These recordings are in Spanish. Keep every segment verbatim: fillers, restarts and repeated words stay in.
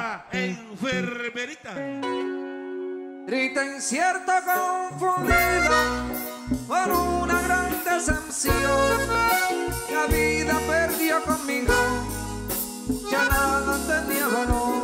la enfermerita. Triste, incierto, confundido por una gran decepción. La vida perdió conmigo, ya nada tenía valor.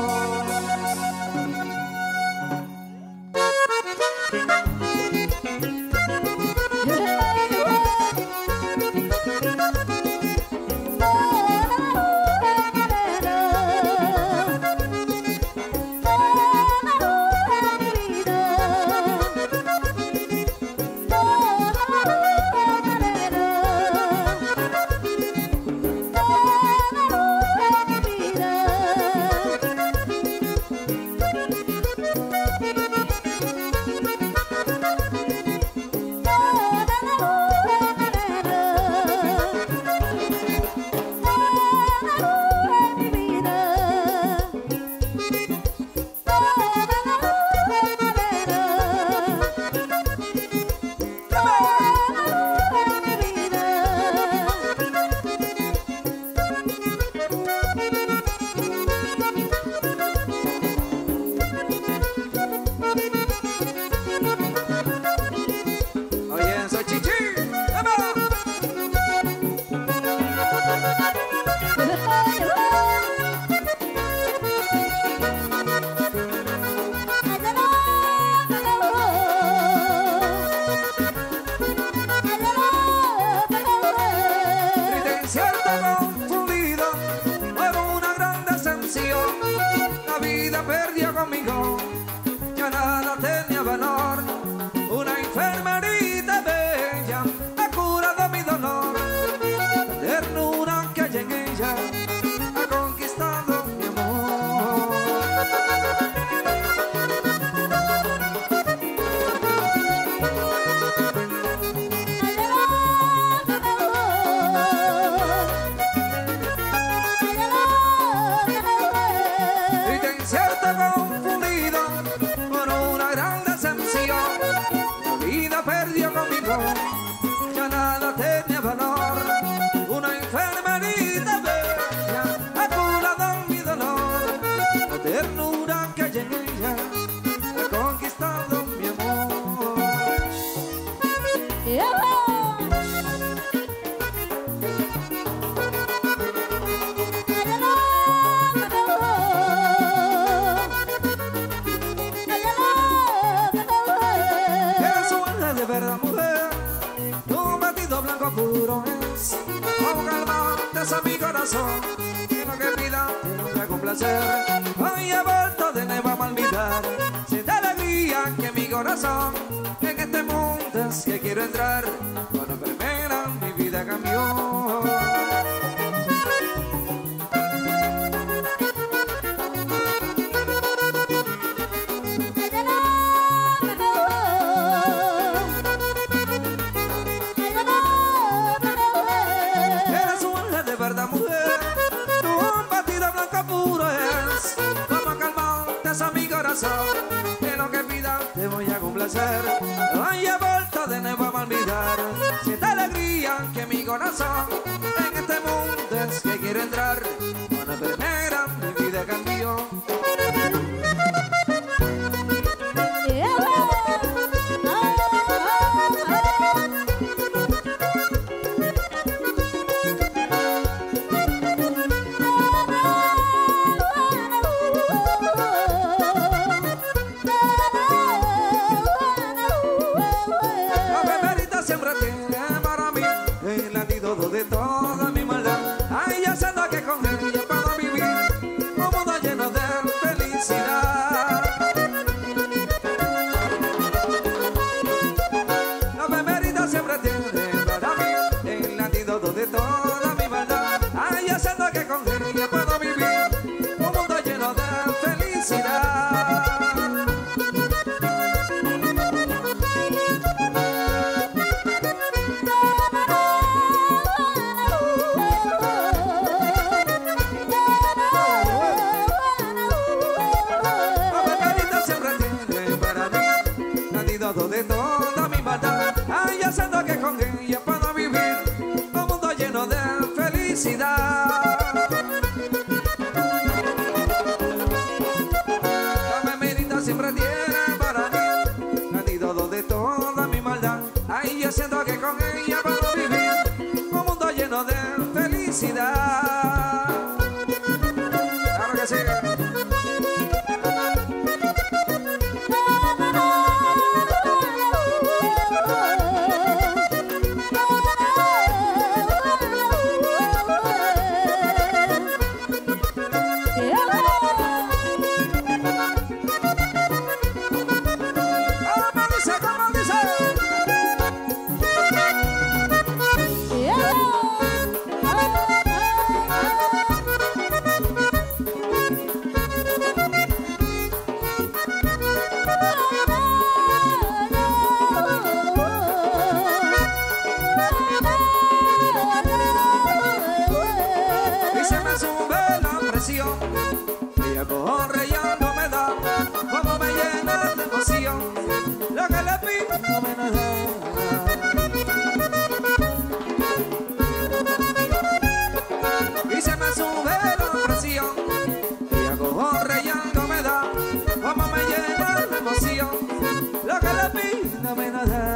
La vida perdió conmigo, ya nada tenía valor. Una enfermerita bella ha curado mi dolor. La ternura que hay en ella ha conquistado mi amor. Confundido por una gran decepción, la vida perdió conmigo, ya nada tenía valor. Una enfermerita bella ha curado mi dolor. La ternura que hay en ella ha conquistado mi amor. De verdad, mujer, tu vestido blanco puro es como calmantes a mi corazón, y lo que pida te voy a complacer. Hoy he vuelto de nuevo a olvidar, sin alegría que mi corazón en este mundo es que quiero entrar. Cuando primera mi vida cambió. Mujer, tu vestido blanco puro es como calmantes a mi corazón, que lo que pida te voy a complacer. Hoy he vuelto de nuevo a olvidar, siente alegría que mi corazón en este mundo es que quiero entrar. Cuando primera mi vida cambió. Siempre tiene para mí el latido de todo. borra y algo me da, como me llena la emoción, lo que la vida me da.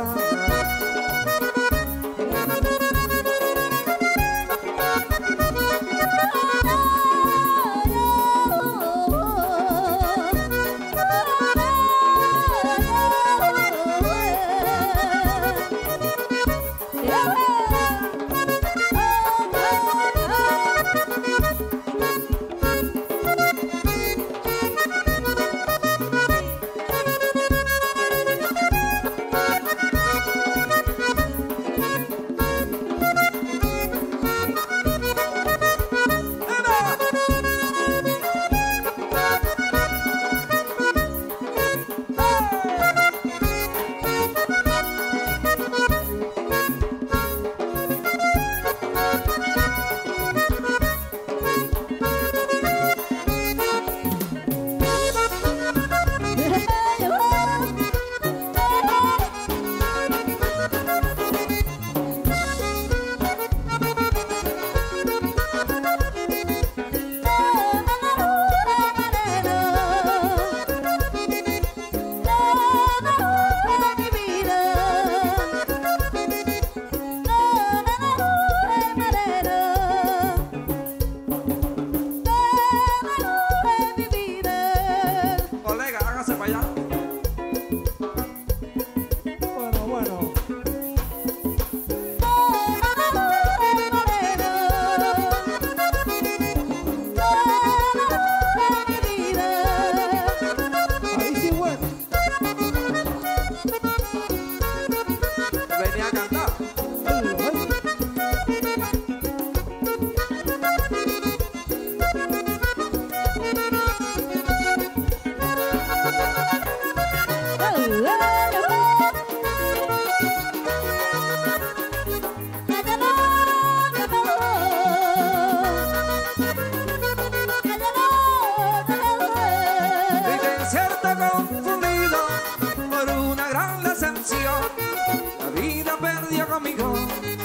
La vida perdió conmigo,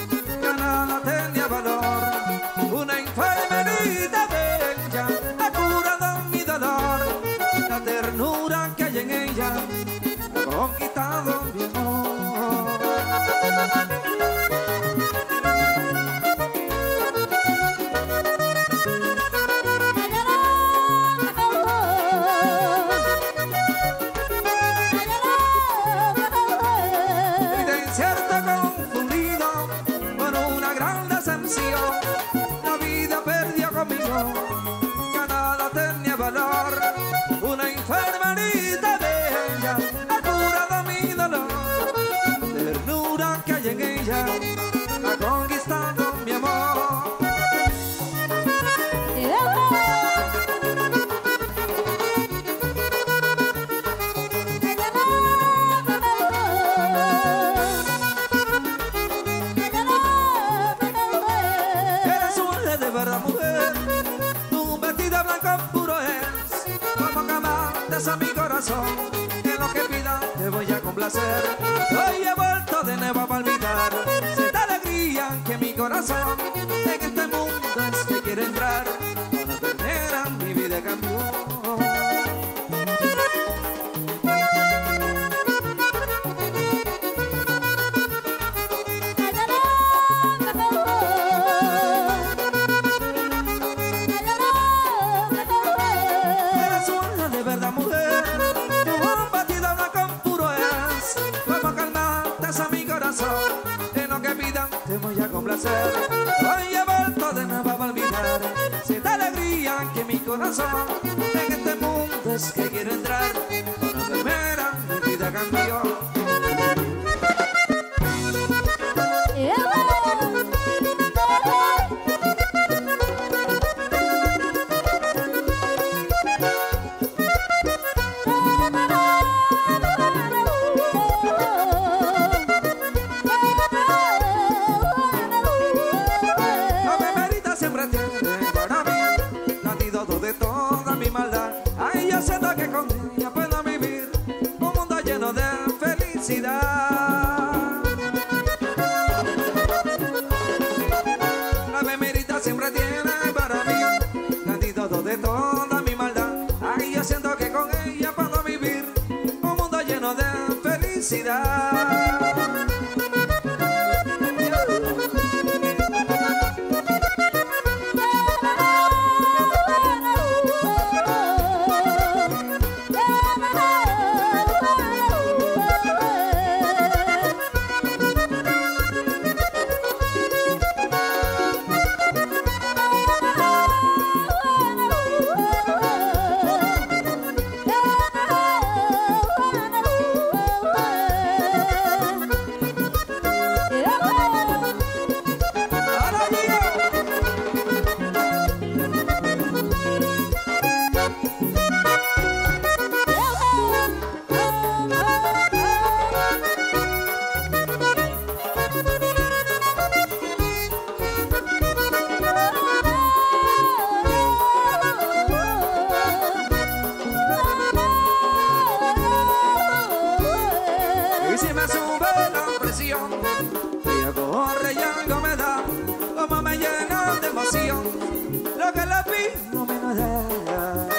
ya nada tenía valor. Una enfermerita bella ha curado mi dolor. La ternura que hay en ella ha conquistado mi amor. La vida perdió conmigo, ya nada tenía valor. Una enfermerita bella ha curado mi dolor. La ternura que hay en ella ha conquistado mi amor. A mi corazón, en lo que pida te voy a complacer. Hoy he vuelto de nuevo a palpitar, sienta alegría que mi corazón en este mundo es que quiere entrar. Una ternera mi vida cambió. En lo que pidan te voy a complacer. Hoy he vuelto de nuevo a palpitar, sienta alegría que mi corazón en este mundo es que quiere entrar. Una enfermera mi vida cambió. La bemerita siempre tiene para mí, antídoto de toda mi maldad. felicidad. Y si me sube la presión, ella corre y algo me da, como me llena de emoción, lo que le pido me lo da.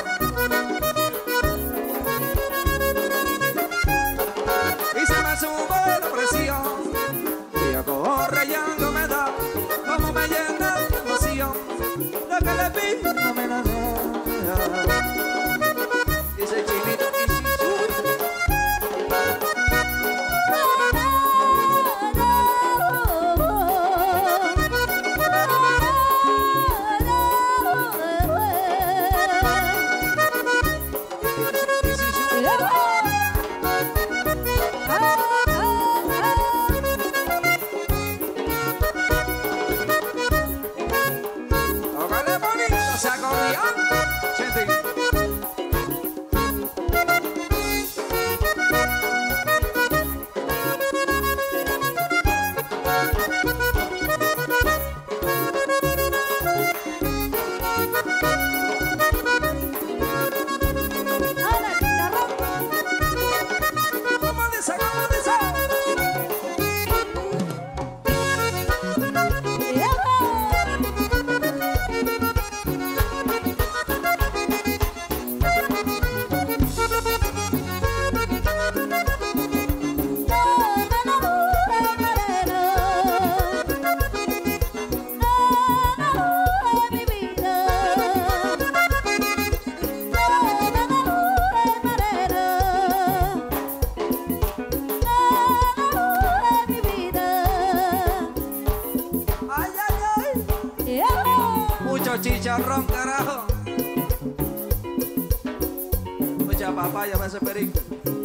Y si me sube la presión, ella corre y algo me da, como me llena de emoción, lo que le pido me lo da. Dice Chinito, y si sube. Mucho chicharrón, carajo. Mucha papaya para ese perico.